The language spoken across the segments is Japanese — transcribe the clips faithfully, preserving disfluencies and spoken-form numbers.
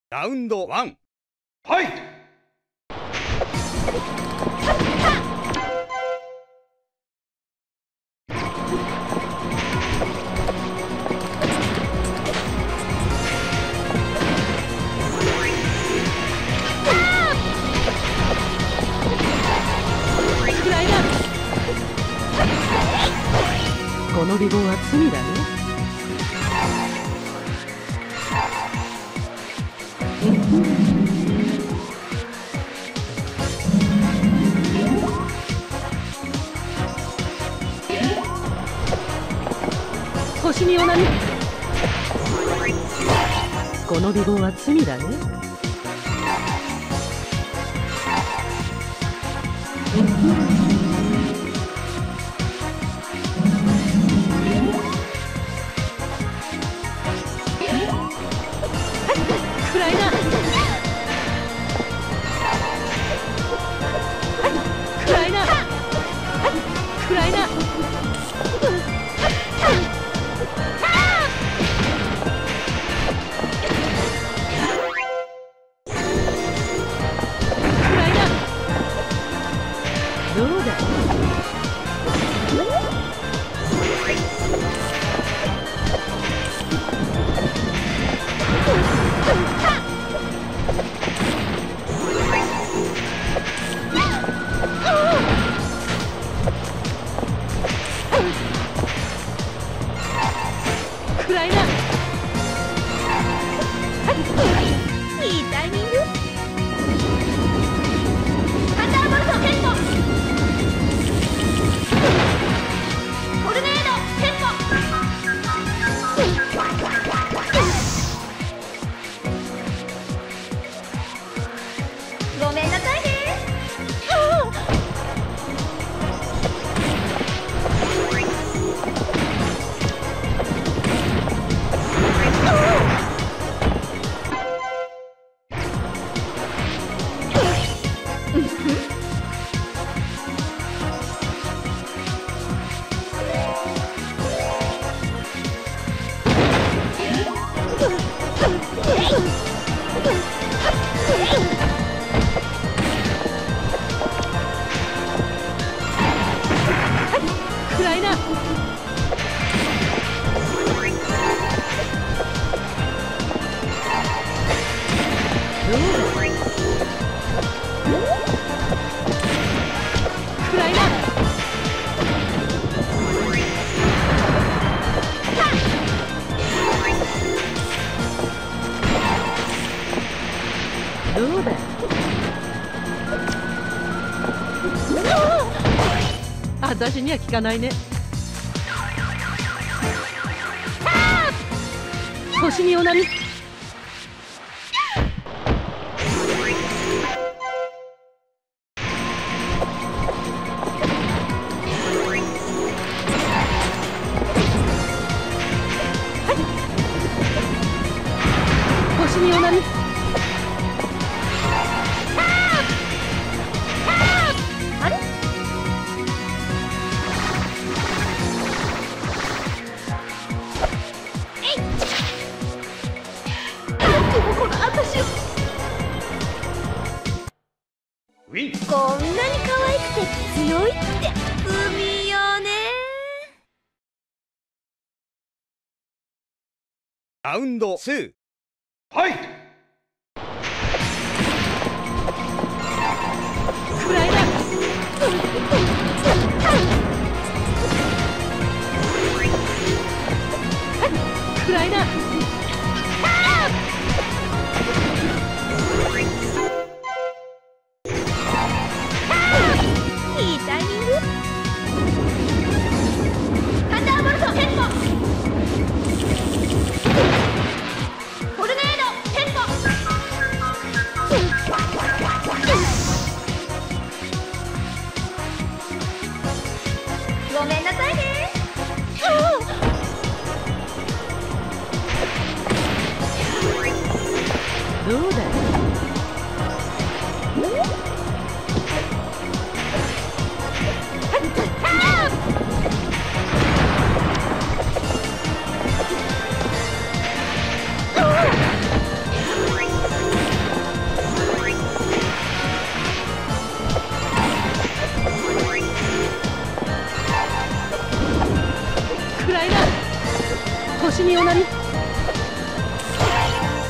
ラウンドワン、ファイト。 この美貌は罪だね。星におなみ。この美貌は罪だね。暗いな。暗いな。暗いな。どうだ。暗いな。いいタイミング。ハンダーボルトヘッド。トルネードヘッド。ごめんなさいね。暗いな。暗いな。どうだ。私には効かないね。星におなみ。星におなみ。あれ。こんなに可愛くて強いって海よね。 ラウンドツー、ファイト。 暗いな。暗いな。いいタイミング。ハンダーボルトヘッド。トルネードヘッド。ごめんなさいね。どうだ。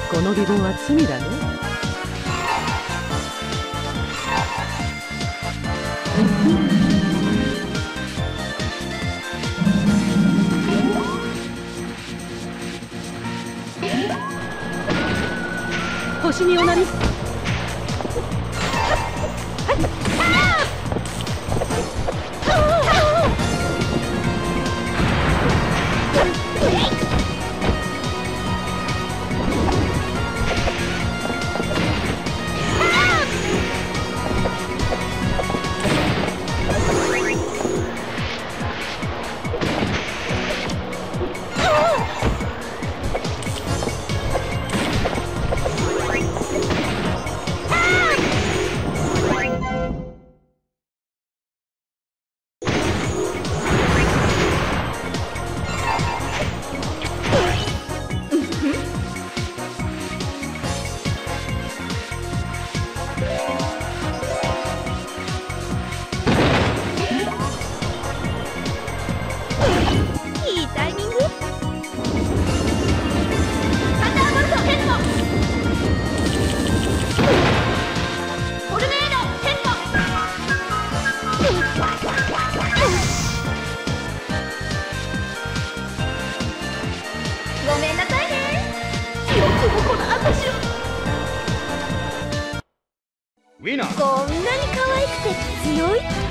この疑問は罪だね。星におなり。 ウィナー。 こんなに可愛くて強いって